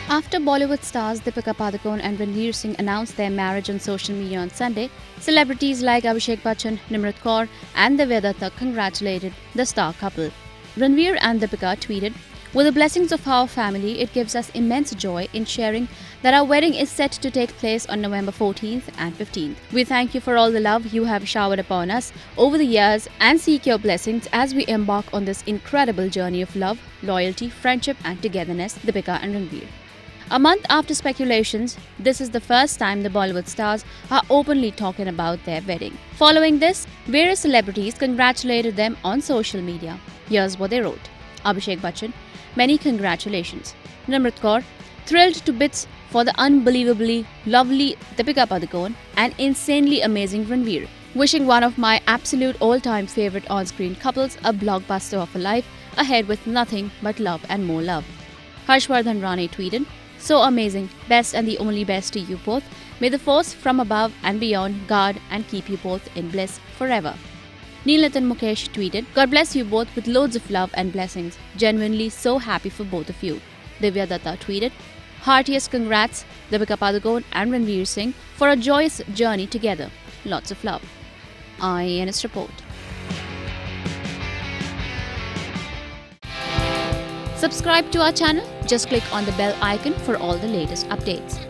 After Bollywood stars Deepika Padukone and Ranveer Singh announced their marriage on social media on Sunday, celebrities like Abhishek Bachchan, Nimrat Kaur and Divya Datta congratulated the star couple. Ranveer and Deepika tweeted, "With the blessings of our family, it gives us immense joy in sharing that our wedding is set to take place on November 14th and 15th. We thank you for all the love you have showered upon us over the years and seek your blessings as we embark on this incredible journey of love, loyalty, friendship and togetherness, Deepika and Ranveer." A month after speculations, this is the first time the Bollywood stars are openly talking about their wedding. Following this, various celebrities congratulated them on social media. Here's what they wrote. Abhishek Bachchan, "Many congratulations." Nimrat Kaur, "Thrilled to bits for the unbelievably lovely Deepika Padukone and insanely amazing Ranveer. Wishing one of my absolute all-time favorite on-screen couples a blockbuster of a life ahead with nothing but love and more love." Harshvardhan Rane tweeted, "So amazing, best and the only best to you both. May the force from above and beyond guard and keep you both in bliss forever." Neelatan Mukesh tweeted, "God bless you both with loads of love and blessings. Genuinely so happy for both of you." Divya Datta tweeted, "Heartiest congrats, Deepika Padukone and Ranveer Singh, for a joyous journey together. Lots of love." IANS report. Subscribe to our channel. Just click on the bell icon for all the latest updates.